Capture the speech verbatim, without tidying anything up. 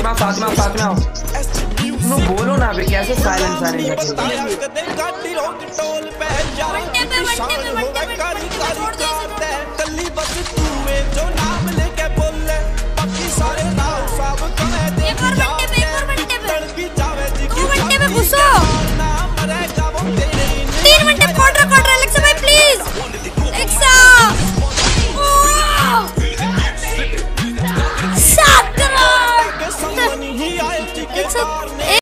Fatima Fatima Fatima no बोलो ना बे, कैसे साइलेंस आने लगे।